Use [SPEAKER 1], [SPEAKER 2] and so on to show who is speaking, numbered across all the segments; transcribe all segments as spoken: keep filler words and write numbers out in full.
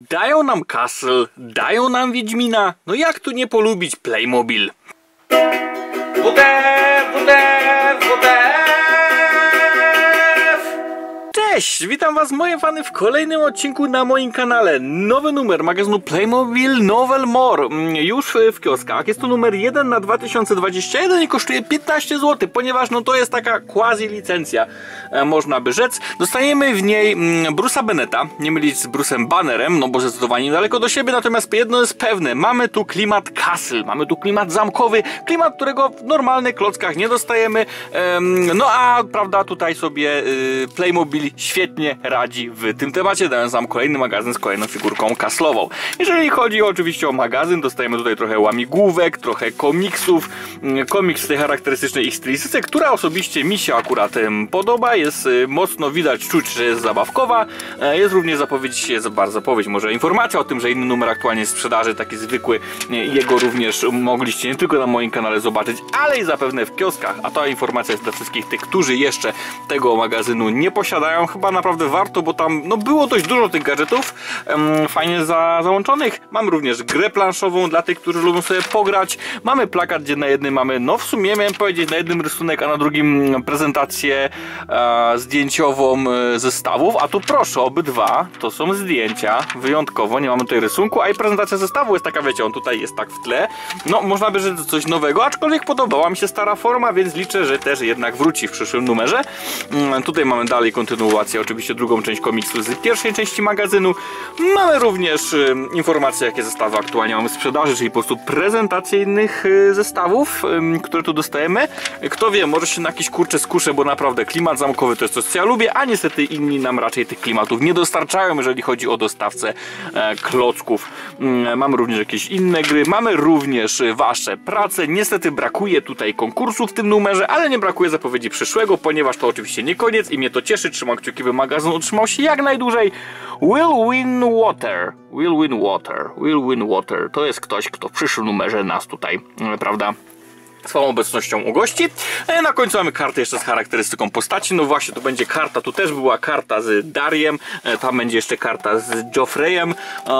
[SPEAKER 1] Dają nam Castle, dają nam Wiedźmina. No jak tu nie polubić Playmobil? W D F, W D F, W D F! Cześć! Witam was, moje fany, w kolejnym odcinku na moim kanale. Nowy numer magazynu Playmobil Novel More. Już w kioskach. Jest to numer jeden na dwa tysiące dwudziesty jeden i kosztuje piętnaście złotych, ponieważ no to jest taka quasi licencja, można by rzec. Dostajemy w niej Bruce'a Bennetta, nie mylić z Bruce'em Bannerem, no bo zdecydowanie daleko do siebie, natomiast jedno jest pewne, mamy tu klimat Castle, mamy tu klimat zamkowy, klimat, którego w normalnych klockach nie dostajemy, no a prawda, tutaj sobie Playmobil świetnie radzi w tym temacie, dając nam kolejny magazyn z kolejną figurką Castle'ową. Jeżeli chodzi oczywiście o magazyn, dostajemy tutaj trochę łamigłówek, trochę komiksów, komiks z tej charakterystycznej ich stylistyce, która osobiście mi się akurat podoba, jest mocno widać, czuć, że jest zabawkowa, jest również zapowiedź, jest bardzo zapowiedź, może informacja o tym, że inny numer aktualnie jest w sprzedaży, taki zwykły, jego również mogliście nie tylko na moim kanale zobaczyć, ale i zapewne w kioskach, a ta informacja jest dla wszystkich tych, którzy jeszcze tego magazynu nie posiadają. Chyba naprawdę warto, bo tam no, było dość dużo tych gadżetów um, fajnie za, załączonych. Mamy również grę planszową dla tych, którzy lubią sobie pograć. Mamy plakat, gdzie na jednym mamy, no w sumie miałem powiedzieć, na jednym rysunek, a na drugim prezentację e, zdjęciową e, zestawów. A tu proszę, obydwa to są zdjęcia. Wyjątkowo nie mamy tutaj rysunku, a i prezentacja zestawu jest taka, wiecie, on tutaj jest tak w tle. No można by rzec coś nowego, aczkolwiek podobała mi się stara forma, więc liczę, że też jednak wróci w przyszłym numerze. Mm, tutaj mamy dalej kontynuację, oczywiście drugą część komiksu z pierwszej części magazynu. Mamy również y, informacje, jakie zestawy aktualnie mamy w sprzedaży, czyli po prostu prezentacje innych y, zestawów, y, które tu dostajemy. Kto wie, może się na jakiś kurczę skuszę, bo naprawdę klimat zamkowy to jest coś, co ja lubię, a niestety inni nam raczej tych klimatów nie dostarczają, jeżeli chodzi o dostawcę e, klocków. Y, mamy również jakieś inne gry, mamy również wasze prace. Niestety brakuje tutaj konkursu w tym numerze, ale nie brakuje zapowiedzi przyszłego, ponieważ to oczywiście nie koniec i mnie to cieszy. Trzymam kciuki, by magazyn utrzymał się jak najdłużej. Will Win Water. Will Win Water. Will Win Water. To jest ktoś, kto w przyszłym numerze nas tutaj, prawda, swoją obecnością ugości. Na końcu mamy kartę jeszcze z charakterystyką postaci. No właśnie, to będzie karta, tu też była karta z Dariem, tam będzie jeszcze karta z Joffreyem.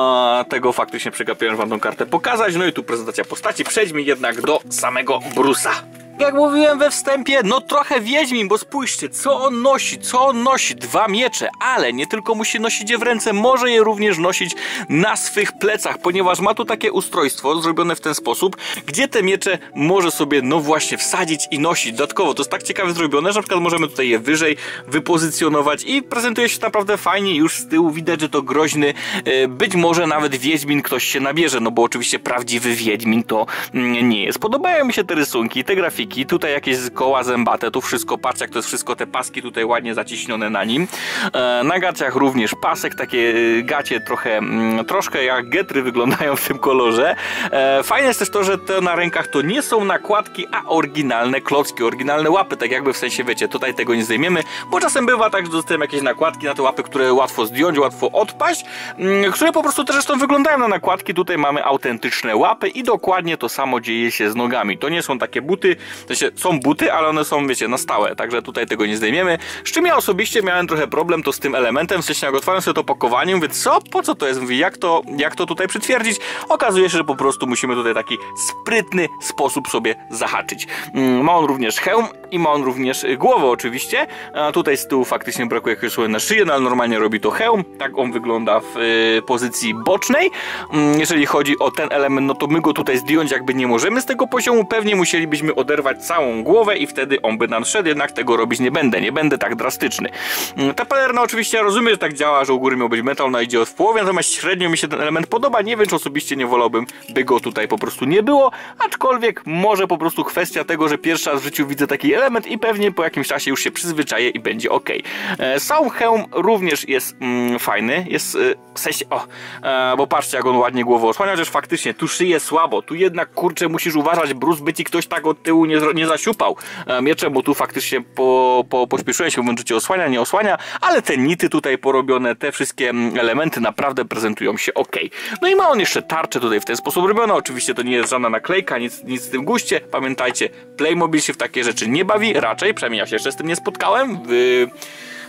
[SPEAKER 1] Tego faktycznie przegapiłem wam tą kartę pokazać. No i tu prezentacja postaci. Przejdźmy jednak do samego Bruce'a. Jak mówiłem we wstępie, no trochę Wiedźmin, bo spójrzcie, co on nosi, co on nosi, dwa miecze, ale nie tylko musi nosić je w ręce, może je również nosić na swych plecach, ponieważ ma tu takie ustrojstwo zrobione w ten sposób, gdzie te miecze może sobie, no właśnie, wsadzić i nosić. Dodatkowo to jest tak ciekawie zrobione, że na przykład możemy tutaj je wyżej wypozycjonować i prezentuje się naprawdę fajnie, już z tyłu widać, że to groźny, być może nawet Wiedźmin ktoś się nabierze, no bo oczywiście prawdziwy Wiedźmin to nie jest. Podobają mi się te rysunki, te grafiki. Tutaj jakieś koła zębate, tu wszystko, patrz jak to jest wszystko, te paski tutaj ładnie zaciśnione na nim. E, na gaciach również pasek, takie gacie trochę, m, troszkę jak getry wyglądają w tym kolorze. E, fajne jest też to, że te na rękach to nie są nakładki, a oryginalne klocki, oryginalne łapy, tak jakby w sensie, wiecie, tutaj tego nie zdejmiemy, bo czasem bywa tak, że dostajemy jakieś nakładki na te łapy, które łatwo zdjąć, łatwo odpaść, m, które po prostu też zresztą wyglądają na nakładki. Tutaj mamy autentyczne łapy i dokładnie to samo dzieje się z nogami. To nie są takie buty, to się, są buty, ale one są, wiecie, na stałe, także tutaj tego nie zdejmiemy. Z czym ja osobiście miałem trochę problem to z tym elementem, w sensie jak otwarłem sobie to pakowanie, mówię, co, po co to jest, mówię, jak to, jak to tutaj przytwierdzić? Okazuje się, że po prostu musimy tutaj taki sprytny sposób sobie zahaczyć. Ma on również hełm i ma on również głowę oczywiście, a tutaj z tyłu faktycznie brakuje jakiegoś słowa na szyję, no ale normalnie robi to hełm, tak on wygląda w y, pozycji bocznej. Jeżeli chodzi o ten element, no to my go tutaj zdjąć jakby nie możemy z tego poziomu, pewnie musielibyśmy oderwać całą głowę i wtedy on by nam szedł, jednak tego robić nie będę, nie będę tak drastyczny. Ta pelerna oczywiście, ja rozumiem, że tak działa, że u góry miał być metal, no idzie w połowie, natomiast średnio mi się ten element podoba, nie wiem, czy osobiście nie wolałbym, by go tutaj po prostu nie było, aczkolwiek może po prostu kwestia tego, że pierwszy raz w życiu widzę taki element i pewnie po jakimś czasie już się przyzwyczaję i będzie ok. Sam hełm również jest mm, fajny, jest y, w sensie, o, e, bo patrzcie jak on ładnie głową osłania, chociaż faktycznie tu szyję słabo, tu jednak kurczę musisz uważać, Bruce, by ci ktoś tak od tyłu nie, nie zasiupał e, mieczem, bo tu faktycznie po, po, pośpieszyłem się, mówiąc, że cię osłania, nie osłania, ale te nity tutaj porobione, te wszystkie elementy naprawdę prezentują się ok. No i ma on jeszcze tarczę tutaj w ten sposób robione, oczywiście to nie jest żadna naklejka, nic, nic w tym guście, pamiętajcie, Playmobil się w takie rzeczy nie bawi, raczej, przynajmniej ja się jeszcze z tym nie spotkałem, w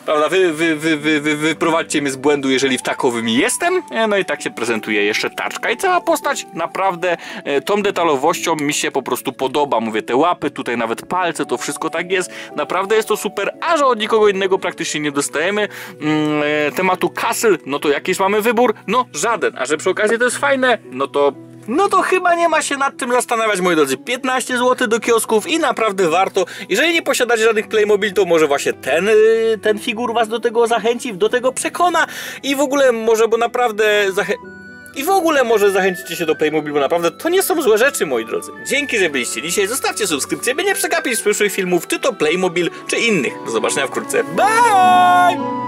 [SPEAKER 1] prawda, wy, wy, wy, wy, wy, wyprowadźcie mnie z błędu, jeżeli w takowym jestem. No i tak się prezentuje jeszcze taczka i cała postać naprawdę tą detalowością mi się po prostu podoba. Mówię, te łapy, tutaj nawet palce, to wszystko tak jest. Naprawdę jest to super, a że od nikogo innego praktycznie nie dostajemy mm, tematu Castle, no to jakiś mamy wybór? No żaden, a że przy okazji to jest fajne, no to No to chyba nie ma się nad czym zastanawiać, moi drodzy. piętnaście złotych do kiosków i naprawdę warto. Jeżeli nie posiadacie żadnych Playmobil, to może właśnie ten, ten figur was do tego zachęci, do tego przekona i w ogóle może, bo naprawdę zachę... I w ogóle może zachęcicie się do Playmobil, bo naprawdę to nie są złe rzeczy, moi drodzy. Dzięki, że byliście dzisiaj. Zostawcie subskrypcję, by nie przegapić przyszłych filmów, czy to Playmobil, czy innych. Do zobaczenia wkrótce. Bye!